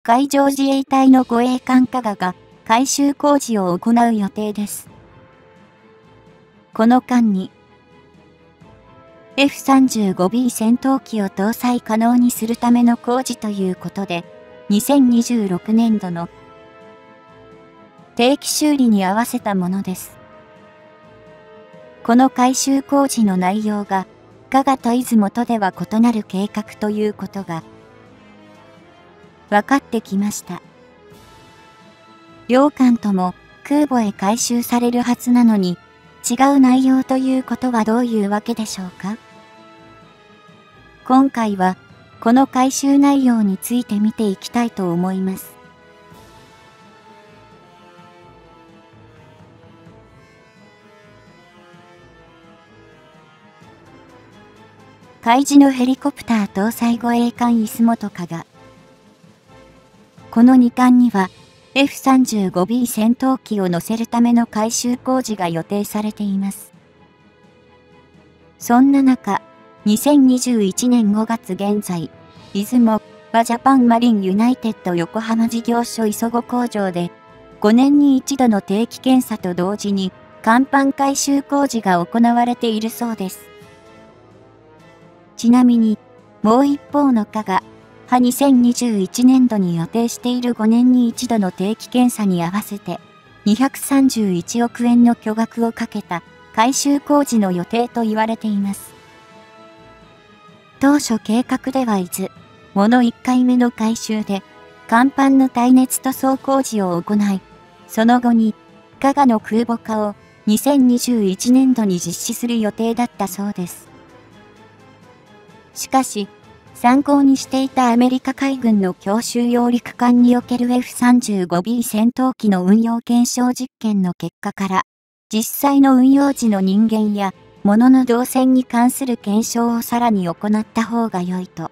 海上自衛隊の護衛艦加賀が改修工事を行う予定です。この間に、F-35B 戦闘機を搭載可能にするための工事ということで、2026年度の定期修理に合わせたものです。この改修工事の内容が、加賀と出雲とでは異なる計画ということが、分かってきました。両艦とも空母へ改修されるはずなのに、違う内容ということはどういうわけでしょうか？今回は、この改修内容について見ていきたいと思います。海自のヘリコプター搭載護衛艦出雲と加賀。この2艦には F-35B 戦闘機を乗せるための改修工事が予定されています。そんな中、2021年5月現在、出雲はジャパンマリンユナイテッド横浜事業所磯子工場で5年に一度の定期検査と同時に甲板改修工事が行われているそうです。ちなみに、もう一方の加賀は2021年度に予定している5年に一度の定期検査に合わせて231億円の巨額をかけた改修工事の予定と言われています。当初計画ではもの1回目の改修で甲板の耐熱塗装工事を行い、その後に加賀の空母化を2021年度に実施する予定だったそうです。しかし、参考にしていたアメリカ海軍の強襲揚陸艦における F-35B 戦闘機の運用検証実験の結果から、実際の運用時の人間や物の動線に関する検証をさらに行った方が良いと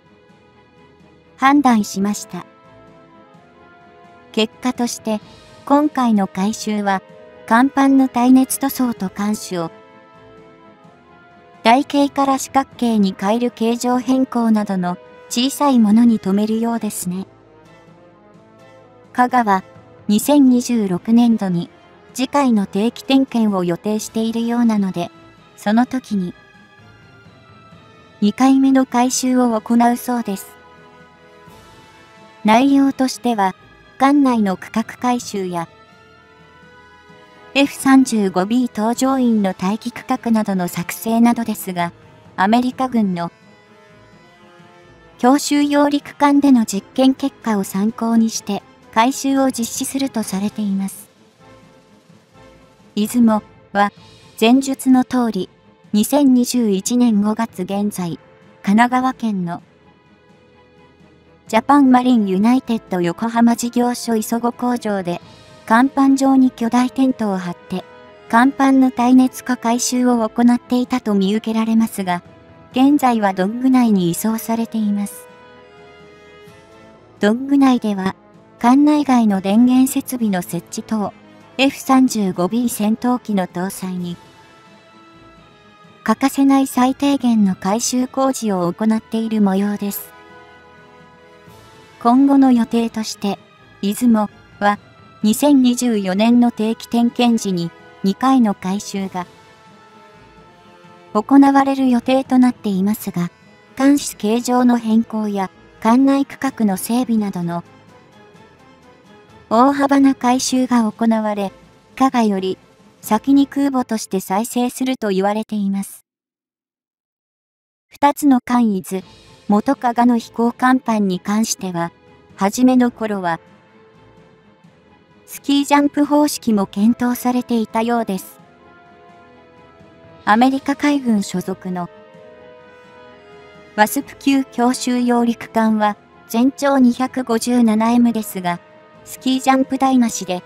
判断しました。結果として、今回の改修は、甲板の耐熱塗装と艦首を台形から四角形に変える形状変更などの小さいものに止めるようですね。加賀は2026年度に次回の定期点検を予定しているようなので、その時に2回目の改修を行うそうです。内容としては、艦内の区画改修やF-35B 搭乗員の待機区画などの作成などですが、アメリカ軍の強襲揚陸艦での実験結果を参考にして改修を実施するとされています。出雲は前述の通り、2021年5月現在、神奈川県のジャパンマリンユナイテッド横浜事業所磯子工場で、甲板上に巨大テントを張って、甲板の耐熱化改修を行っていたと見受けられますが、現在はドッグ内に移送されています。ドッグ内では、艦内外の電源設備の設置等、F-35B 戦闘機の搭載に、欠かせない最低限の改修工事を行っている模様です。今後の予定として、出雲は、2024年の定期点検時に2回の改修が行われる予定となっていますが、艦首形状の変更や艦内区画の整備などの大幅な改修が行われ、加賀より先に空母として再生すると言われています。2つの艦元加賀の飛行甲板に関しては、初めの頃は、スキージャンプ方式も検討されていたようです。アメリカ海軍所属のワスプ級強襲揚陸艦は全長 257M ですが、スキージャンプ台なしで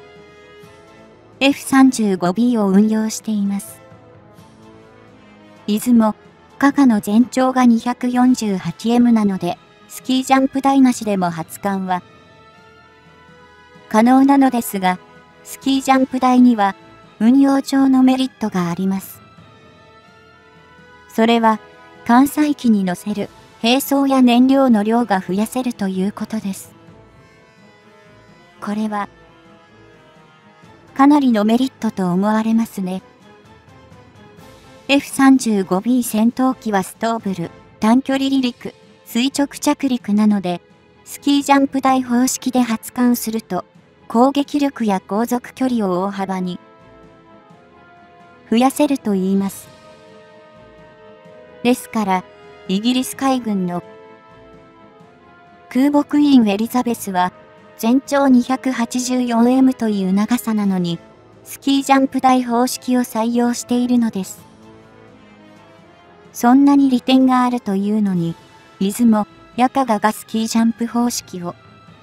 F-35B を運用しています。出雲、加賀の全長が 248M なので、スキージャンプ台なしでも発艦は可能なのですが、スキージャンプ台には運用上のメリットがあります。それは、艦載機に乗せる並走や燃料の量が増やせるということです。 これは、かなりのメリットと思われますね。F-35B 戦闘機はストーブル、短距離離陸、垂直着陸なので、スキージャンプ台方式で発艦すると、攻撃力や航続距離を大幅に増やせると言います。ですから、イギリス海軍の空母クイーンエリザベスは、全長 284M という長さなのに、スキージャンプ台方式を採用しているのです。そんなに利点があるというのに、出雲、ヤカガがスキージャンプ方式を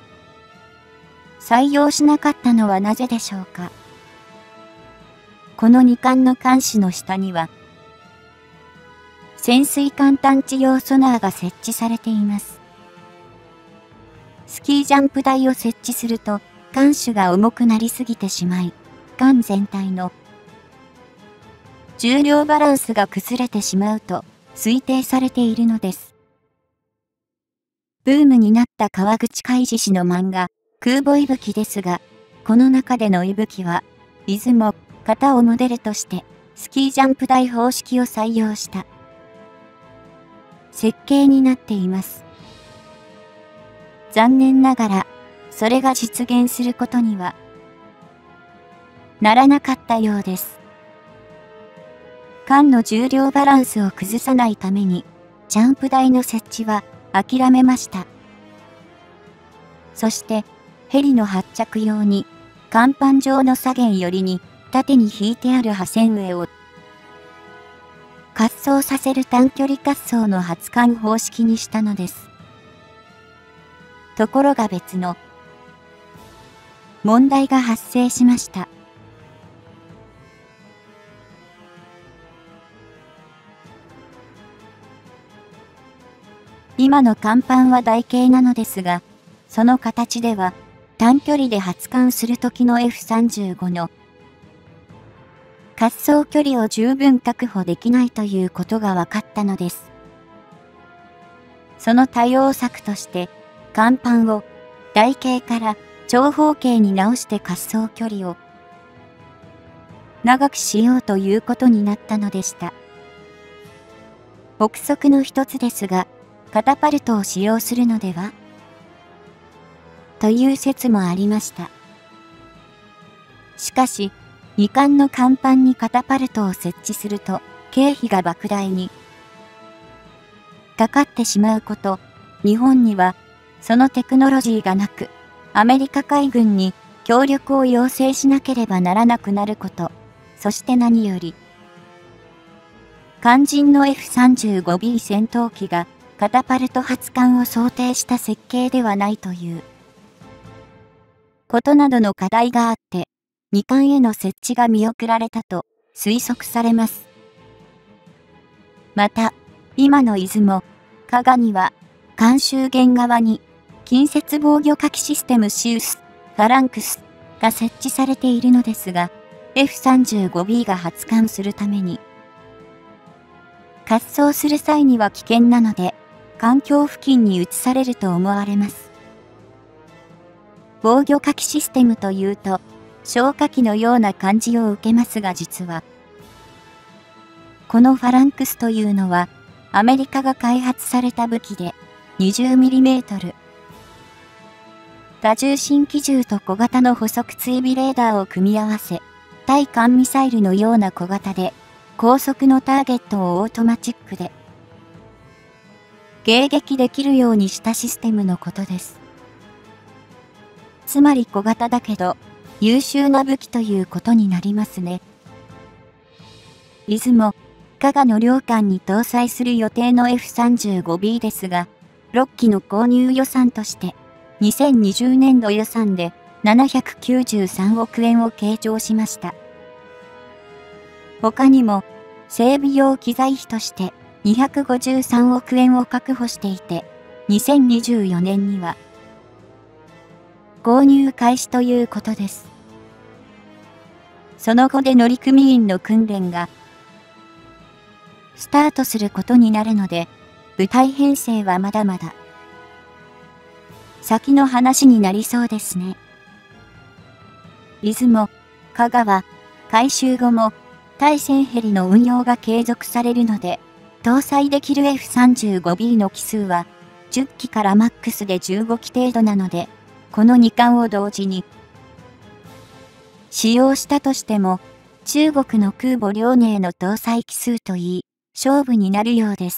採用しなかったのはなぜでしょうか。この2艦の艦首の下には、潜水艦探知用ソナーが設置されています。スキージャンプ台を設置すると、艦首が重くなりすぎてしまい、艦全体の重量バランスが崩れてしまうと推定されているのです。ブームになった川口海二氏の漫画、空母息吹ですが、この中での息吹は、出雲、型をモデルとして、スキージャンプ台方式を採用した設計になっています。残念ながら、それが実現することにはならなかったようです。艦の重量バランスを崩さないために、ジャンプ台の設置は諦めました。そして、ヘリの発着用に、甲板上の左舷寄りに縦に引いてある破線上を滑走させる短距離滑走の発艦方式にしたのです。ところが別の問題が発生しました。今の甲板は台形なのですが、その形では短距離で発艦する時の F-35 の滑走距離を十分確保できないということが分かったのです。その対応策として、甲板を台形から長方形に直して滑走距離を長くしようということになったのでした。憶測の一つですが、カタパルトを使用するのではという説もありました。しかし、2艦の甲板にカタパルトを設置すると、経費が莫大にかかってしまうこと、日本にはそのテクノロジーがなく、アメリカ海軍に協力を要請しなければならなくなること、そして何より、肝心の F-35B 戦闘機がカタパルト発艦を想定した設計ではないということなどの課題があって、2艦への設置が見送られたと推測されます。また、今の出雲、加賀には、艦周舷側に、近接防御火器システムシウス、ファランクスが設置されているのですが、F-35B が発艦するために、滑走する際には危険なので、艦橋付近に移されると思われます。防御火器システムというと、消火器のような感じを受けますが実は、このファランクスというのは、アメリカが開発された武器で、20mm。多重心機銃と小型の捕捉追尾レーダーを組み合わせ、対艦ミサイルのような小型で、高速のターゲットをオートマチックで、迎撃できるようにしたシステムのことです。つまり小型だけど、優秀な武器ということになりますね。出雲、加賀の両艦に搭載する予定の F-35B ですが、6機の購入予算として、2020年度予算で793億円を計上しました。他にも、整備用機材費として253億円を確保していて、2024年には、購入開始ということです。その後で乗組員の訓練がスタートすることになるので、部隊編成はまだまだ先の話になりそうですね。 出雲、香川、改修後も対戦ヘリの運用が継続されるので、搭載できる F35B の機数は10機からマックスで15機程度なので、この2艦を同時に使用したとしても、中国の空母遼寧の搭載機数といい、勝負になるようです。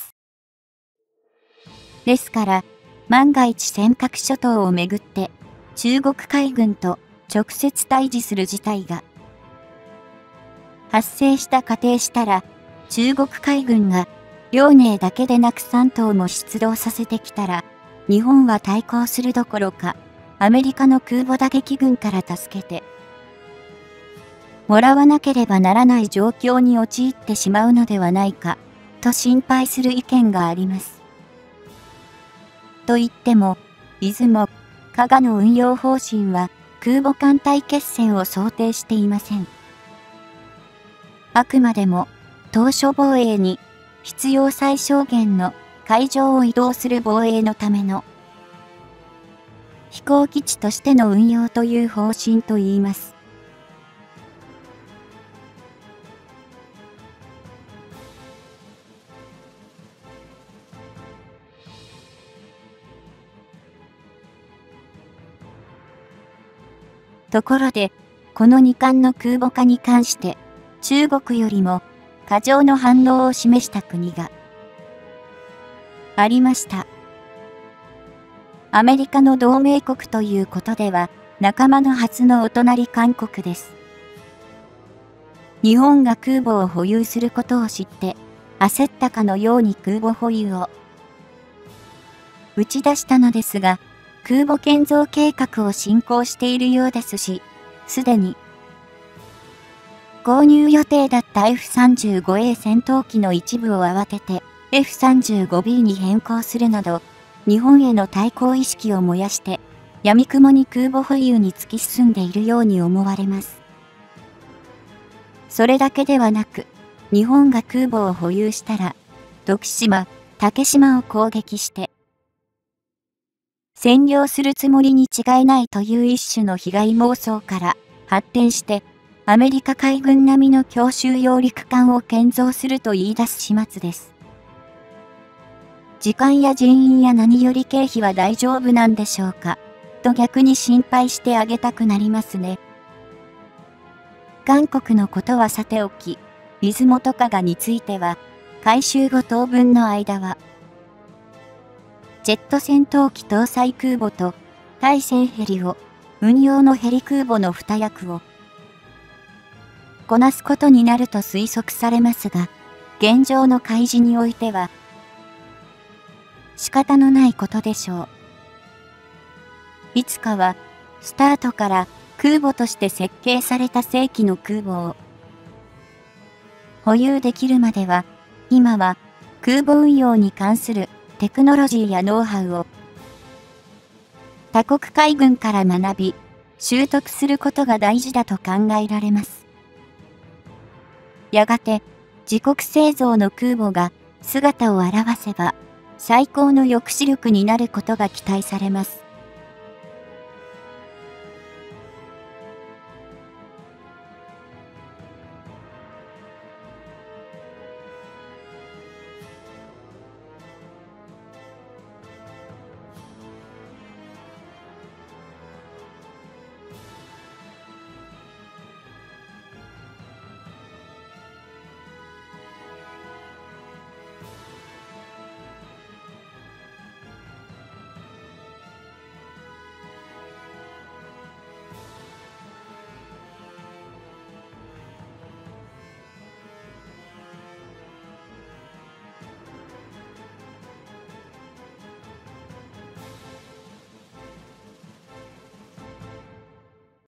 ですから、万が一尖閣諸島をめぐって、中国海軍と直接対峙する事態が発生した仮定したら、中国海軍が遼寧だけでなく3島も出動させてきたら、日本は対抗するどころか、アメリカの空母打撃群から助けてもらわなければならない状況に陥ってしまうのではないか、と心配する意見があります。と言っても、出雲、加賀の運用方針は空母艦隊決戦を想定していません。あくまでも、島嶼防衛に必要最小限の海上を移動する防衛のための飛行基地としての運用という方針と言います。ところで、この2艦の空母化に関して、中国よりも過剰の反応を示した国がありました。アメリカの同盟国ということでは、仲間のはずのお隣韓国です。日本が空母を保有することを知って、焦ったかのように空母保有を打ち出したのですが、空母建造計画を進行しているようですし、すでに購入予定だった F35A 戦闘機の一部を慌てて F35B に変更するなど、日本への対抗意識を燃やして、闇雲に空母保有に突き進んでいるように思われます。それだけではなく、日本が空母を保有したら、徳島、竹島を攻撃して、占領するつもりに違いないという一種の被害妄想から発展して、アメリカ海軍並みの強襲揚陸艦を建造すると言い出す始末です。時間や人員や何より経費は大丈夫なんでしょうか、と逆に心配してあげたくなりますね。韓国のことはさておき、出雲と加賀については、改修後当分の間は、ジェット戦闘機搭載空母と対戦ヘリを運用のヘリ空母の2役をこなすことになると推測されますが、現状の海事においては仕方のないことでしょう。いつかはスタートから空母として設計された正規の空母を保有できるまでは、今は空母運用に関するテクノロジーやノウハウを他国海軍から学び、習得することが大事だと考えられます。やがて自国製造の空母が姿を現せば、最高の抑止力になることが期待されます。